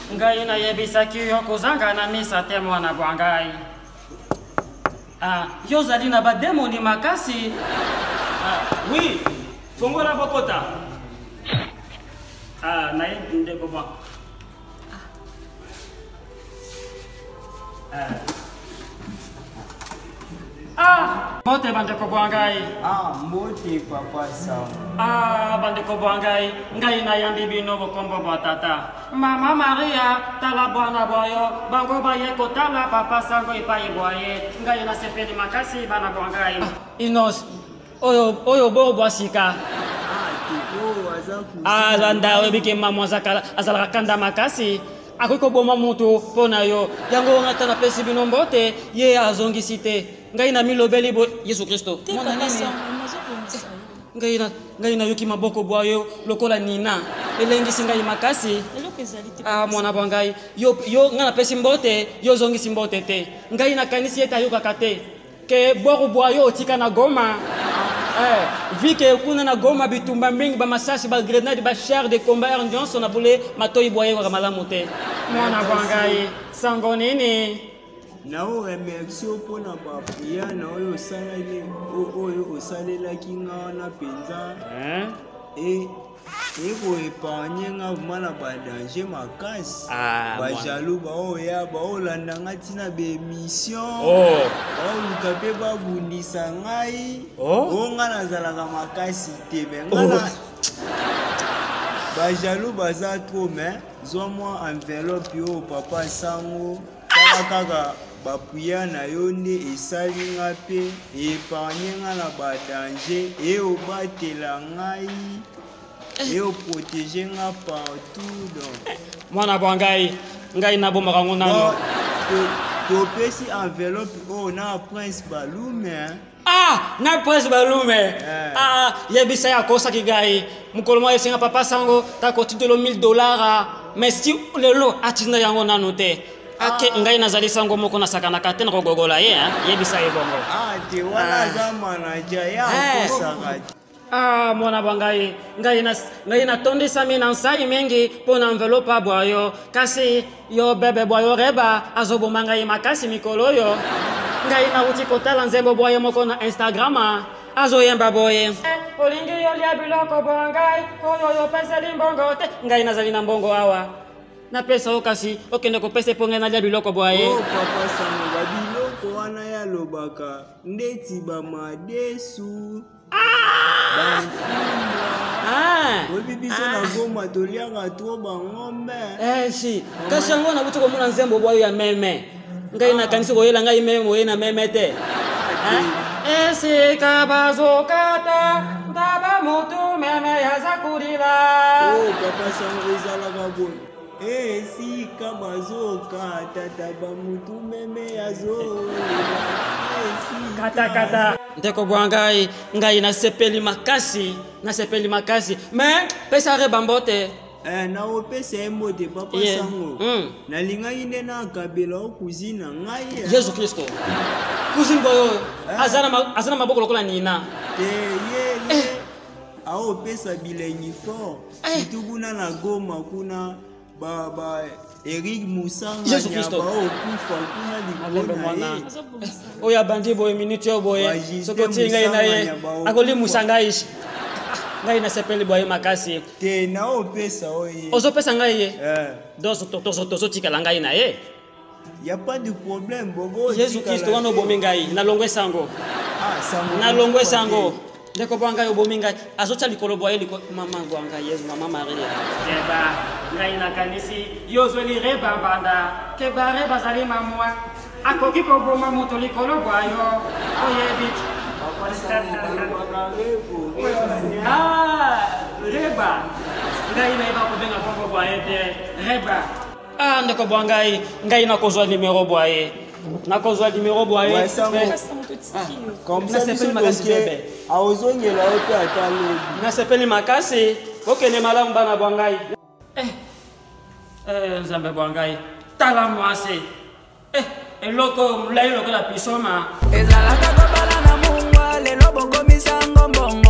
ngai na yebisaki yo kozanga na misa te mwana bwangai. Yo zali na bademoni makasi. Oui, fongola bokota. Na yebi ndeko bwa. Mote bandeko bwangai. Mote papa Sam. Bandeko bwangai, ngai na yambi bino bokombo bwa tata. Mama Maria, tala bwana boyo, bango baye kotala papa sango ipai boye. Ngai na sepeli makasi bana bwangai. Inos, oyo bo bwasika. Landa webike mama azalaka kanda makasi. Akwiko boma mutu pona yo. Yango ngata na pesi bino mbote, ye azongisi te. Ngai na milobeli bo Yesu Kristo. Mona nini? Ngai na yoki maboko bwayo lokola nina. Elengisi ngai makasi. Mwana bwangai. Yo ngana pesi mbote, yo zongisi mbote te. Ngai na kanisi eta yoka kate. Ke boru bwayo otika na Goma. Vike kuna na Goma bitumba mingi ba masasi ba grenade ba char de combat Air Johnson na bule matoi bwaye wa malamu te. Mwana bwangai. Sango nini? Nao remercie pour na papia na oyo salale oyo osalelaki nga na penza eko épargner nga vraiment na ba danger makasi ba jaloux ba oya ba olanda nga tina be mission luka pe babundisa ngai nga nazalaka makasi te me nga ba jaloux baza trop mais zwa mwa enveloppe yo papa sango tala kaka bapuya na yo nde esali nga mpe epargne nga na badanger eobatela ngai eoprotege nga partout donc mwana bwangai ngai nabomaka ngo nano topesi enveloppe oyo na prince balume na prince balume yebisa ya kosaki gai mokolo moko esenga papa sango takotitelo $1000 mais si lelo atinda yango nano te ake ngai nazali sango moko na sakana kate na kogogola ye yebisa ye bongo te wana za manager ya kosaka mwana bwangai ngai na tondisa mina nsai mingi pona envelope abwayo kasi yo bebe bwayo reba azoboma ngai makasi mikolo yo ngai na uti kotala nzembo bwayo moko na Instagram azoyemba boye olingi yo lia biloko bwangai oyo yo peseli mbongo te ngai nazali na mbongo awa na pesa okasi okende kopesa ponge na lia biloko bwaye papa sango biloko wana ya lobaka ndeti ba madesu biso na Goma tolianga to bangombe si kasi yango na buti komona nzembo bwayo ya meme ngai na kanisi koyela ngai meme oye na meme te esika bazokata ndaba mutu meme yazakulila papa sango ezalaka boye esika bazokata taba mutu meme yazokulila kata ndeko bwangai ngai nasepeli makasi mais pesa reba mbote na opesa emote papa sango nalingaki nde na kabela okuzina ngai Yesu Kristo kuzini boyo azana maboko lokola nina ye aopesa bilengi fort situbuna na Goma kuna ba Eric Musanga Yesu Kristo okufa kuna likona oya bandi boye minute yo boye sokoti ngai na ye akoli musanga ishi ngai na sepeli boye makasi te na opesa oye ozopesa ngai ye dozo tikala ngai na ye ya pas de problème bobo Yesu Kristo wana obomi ngai na longwe sango ndeko bwangai obomi ngai azotya likolo boye mama bwangai Yesu mama Maria keba ngai na kanisi yozweli reba banda keba reba zali mamwa akoki koboma moto likolo bwayo oyebi reba ngai naiba kobenga bongo bwaye te reba ndeko bwangai ngai nakozwa numero bwaye nakozwa numero bwaye comme ça sepeli makasi bebe aozongela ope atalobi na sepeli makasi okende malamu bana bwangai nzambe bwangai tala mwasi eloko mulai lokola pisoma ezalaka kobala na mungwa lelo bokomisa ngombongo